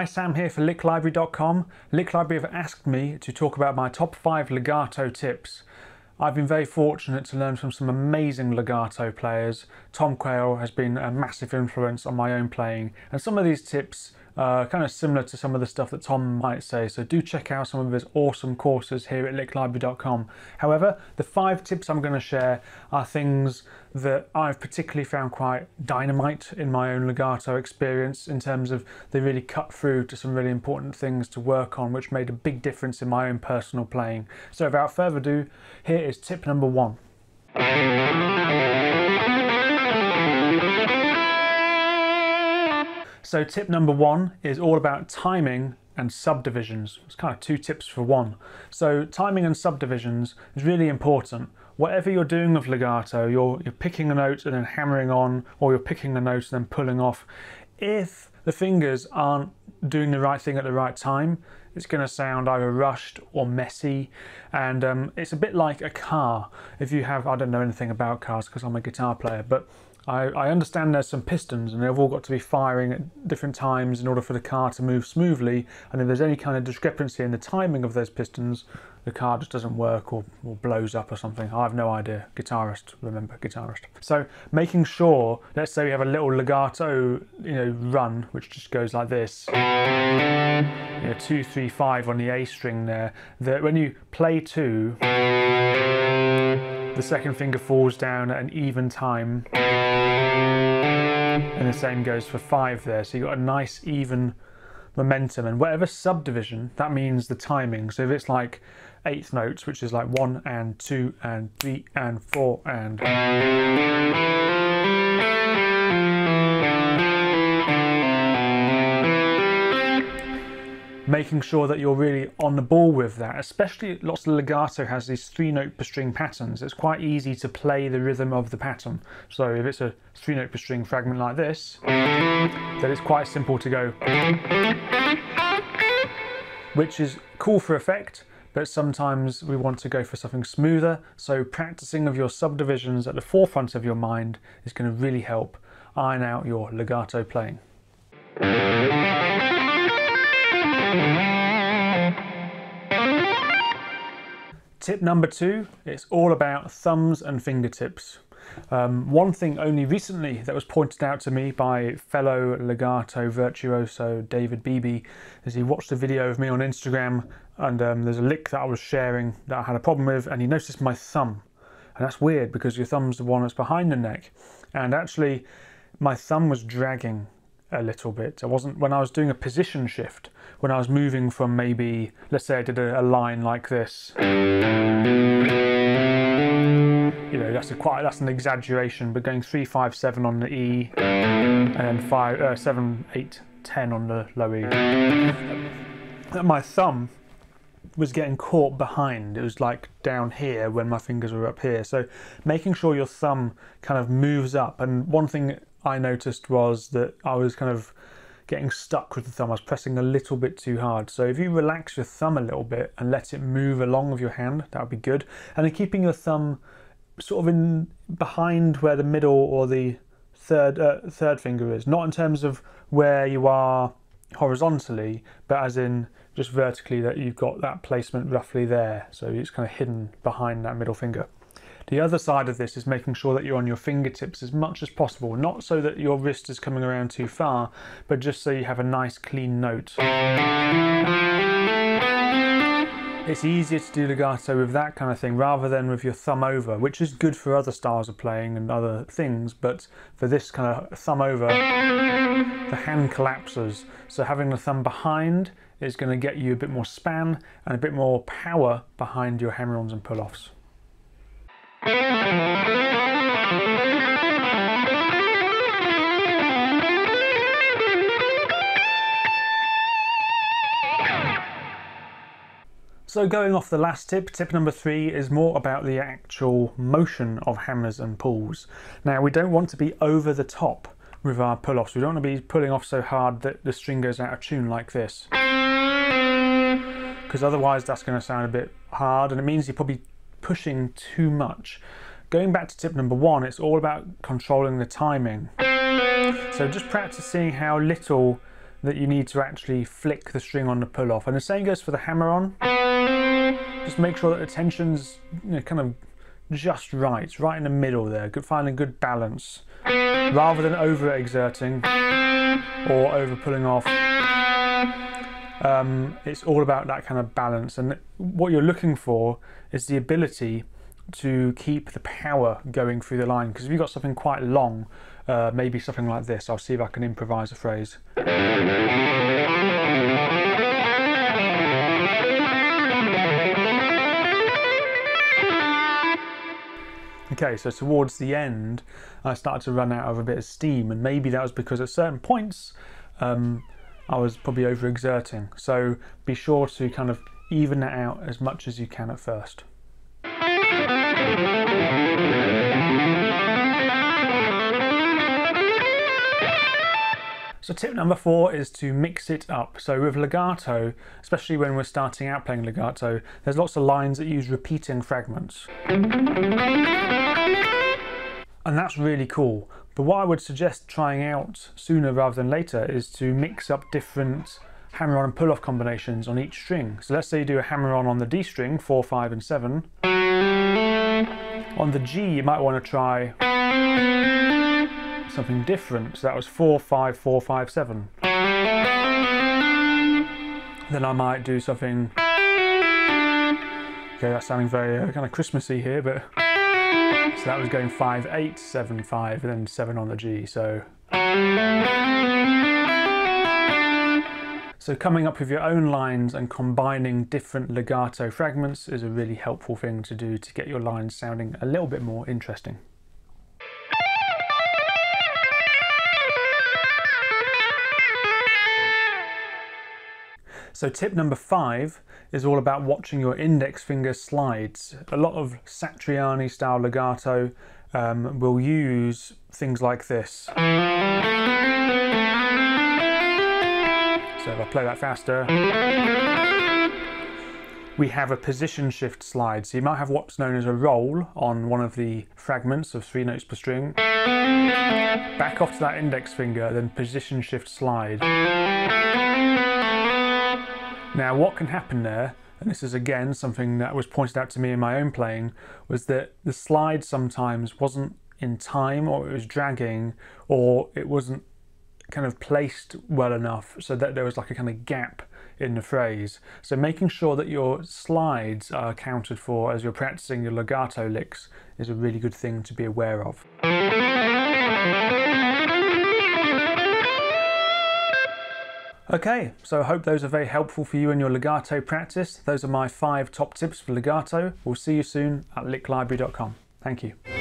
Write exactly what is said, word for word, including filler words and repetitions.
Hi, Sam here for lick library dot com. Lick Library have asked me to talk about my top five legato tips. I've been very fortunate to learn from some amazing legato players. Tom Quayle has been a massive influence on my own playing, and some of these tips are kind of similar to some of the stuff that Tom might say, so do check out some of his awesome courses here at lick library dot com. However, the five tips I'm going to share are things that I've particularly found quite dynamite in my own legato experience, in terms of they really cut through to some really important things to work on, which made a big difference in my own personal playing. So without further ado, here is tip number one. So tip number one is all about timing and subdivisions. It's kind of two tips for one. So timing and subdivisions is really important. Whatever you're doing with legato, you're, you're picking a note and then hammering on, or you're picking a note and then pulling off. If the fingers aren't doing the right thing at the right time, it's going to sound either rushed or messy, and um, it's a bit like a car. If you have, I don't know anything about cars because I'm a guitar player, but I, I understand there's some pistons and they've all got to be firing at different times in order for the car to move smoothly, and if there's any kind of discrepancy in the timing of those pistons, the car just doesn't work or, or blows up or something. I have no idea. Guitarist, remember, guitarist. So making sure, let's say we have a little legato, you know, run, which just goes like this, you know, two, three, five on the A string there, that when you play two, the second finger falls down at an even time, and the same goes for five there, so you've got a nice even momentum. And whatever subdivision, that means the timing. So if it's like eighth notes, which is like one and two and three and four and making sure that you're really on the ball with that, especially lots of legato has these three note per string patterns. It's quite easy to play the rhythm of the pattern. So if it's a three note per string fragment like this, then it's quite simple to go, which is cool for effect, but sometimes we want to go for something smoother. So practicing of your subdivisions at the forefront of your mind is going to really help iron out your legato playing. Tip number two, it's all about thumbs and fingertips. Um, one thing only recently that was pointed out to me by fellow legato virtuoso David Beebe is he watched a video of me on Instagram, and um, there's a lick that I was sharing that I had a problem with, and he noticed my thumb. And that's weird because your thumb's the one that's behind the neck. And actually my thumb was dragging a little bit. I wasn't, when I was doing a position shift, when I was moving from maybe, let's say I did a, a line like this, you know, that's a quite, that's an exaggeration, but going three, five, seven on the E, and then five, uh, seven, eight, ten on the low E, my thumb was getting caught behind. It was like down here when my fingers were up here. So making sure your thumb kind of moves up. And one thing I noticed was that I was kind of getting stuck with the thumb. I was pressing a little bit too hard. So if you relax your thumb a little bit and let it move along with your hand, that would be good. And then keeping your thumb sort of in behind where the middle or the third uh, third finger is, not in terms of where you are horizontally, but as in just vertically, that you've got that placement roughly there. So it's kind of hidden behind that middle finger. The other side of this is making sure that you're on your fingertips as much as possible, not so that your wrist is coming around too far, but just so you have a nice clean note. It's easier to do legato with that kind of thing rather than with your thumb over, which is good for other styles of playing and other things, but for this kind of thumb over, the hand collapses. So having the thumb behind is going to get you a bit more span and a bit more power behind your hammer-ons and pull-offs. So going off the last tip, tip number three is more about the actual motion of hammers and pulls. Now, we don't want to be over the top with our pull-offs. We don't want to be pulling off so hard that the string goes out of tune like this, because otherwise that's going to sound a bit hard and it means you're probably pushing too much. Going back to tip number one, it's all about controlling the timing. So just practice seeing how little that you need to actually flick the string on the pull off. And the same goes for the hammer on. Just make sure that the tension's, you know, kind of just right, right in the middle there, good, finding good balance, rather than over exerting or over pulling off. Um, it's all about that kind of balance, and what you're looking for is the ability to keep the power going through the line, because if you've got something quite long, uh, maybe something like this, I'll see if I can improvise a phrase. Okay, so towards the end I started to run out of a bit of steam, and maybe that was because at certain points um, I was probably overexerting. So be sure to kind of even that out as much as you can at first. So tip number four is to mix it up. So with legato, especially when we're starting out playing legato, there's lots of lines that use repeating fragments. And that's really cool. But what I would suggest trying out sooner rather than later is to mix up different hammer-on and pull-off combinations on each string. So let's say you do a hammer-on on the D string, four, five and seven. On the G you might want to try something different. So that was four, five, four, five, seven. Then I might do something, okay, that's sounding very uh, kind of Christmassy here, but so that was going five, eight, seven, five, and then seven on the G. So, so coming up with your own lines and combining different legato fragments is a really helpful thing to do to get your lines sounding a little bit more interesting. So tip number five is all about watching your index finger slides. A lot of Satriani style legato um, will use things like this. So if I play that faster, we have a position shift slide. So you might have what's known as a roll on one of the fragments of three notes per string. Back off to that index finger, then position shift slide. Now what can happen there, and this is again something that was pointed out to me in my own playing, was that the slide sometimes wasn't in time, or it was dragging, or it wasn't kind of placed well enough so that there was like a kind of gap in the phrase. So making sure that your slides are accounted for as you're practicing your legato licks is a really good thing to be aware of. Okay, so I hope those are very helpful for you in your legato practice. Those are my five top tips for legato. We'll see you soon at lick library dot com. Thank you.